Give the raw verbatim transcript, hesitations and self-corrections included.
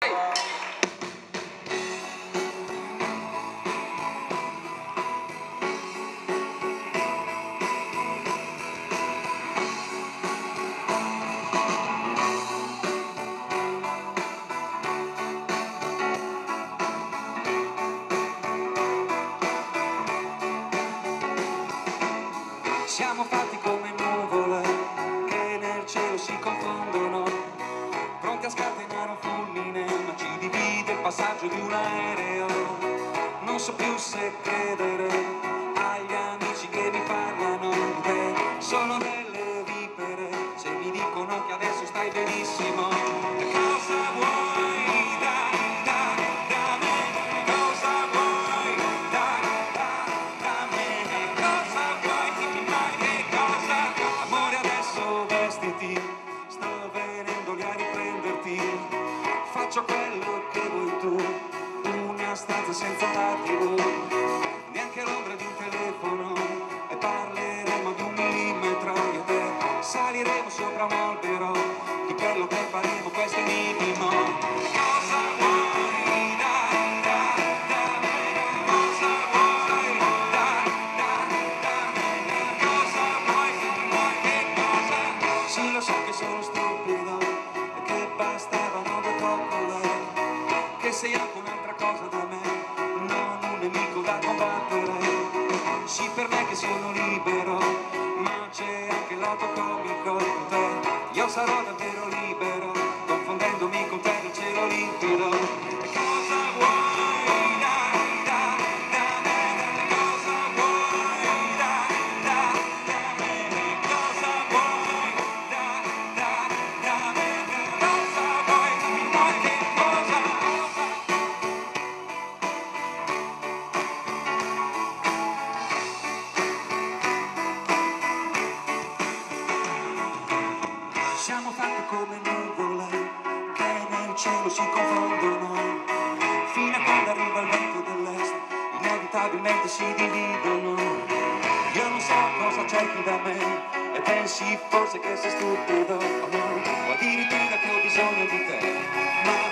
Siamo fatti come nuvole che nel cielo si confondono, pronti a scatenare un fulmine, ma ci divide il passaggio di un aereo. Non so più se credere agli amici che mi parlano di te, sono delle vipere, se mi dicono che adesso stai benissimo. Cosa vuoi da, da, da me? Cosa vuoi da, da, da me? Cosa vuoi? Dimmi mai che cosa? Amore, adesso vestiti, sto venendo lì a riprenderti, faccio quello che vuoi tu, una stanza senza la tivù, neanche l'ombra di un telefono, e parleremo di un millimetro io e te, saliremo sopra un albero, di quello che faremo questo è minimo. Cosa vuoi da, da, da me? Cosa vuoi da, da, da me? Cosa vuoi, vuoi che cosa? Sì, lo so che sono stupido e che bastavano due coccole, che sei anche un'altra cosa da me, non un nemico da combattere. Sì, per me che sono libero, ma c'è anche il lato comico con te. Io sarò davvero libero, confondendomi con te nel cielo limpido. E cosa vuoi da, da, da me? Cosa vuoi da, da, da me? Cosa vuoi da, da, da me? Cosa vuoi? Dimmi mai che cosa? Siamo fatti come nuvole che nel cielo si confondono, fino a quando arriva il vento dell'est, inevitabilmente si dividono. Io non so cosa cerchi da me e pensi forse che sei stupido, o addirittura che ho bisogno di te, ma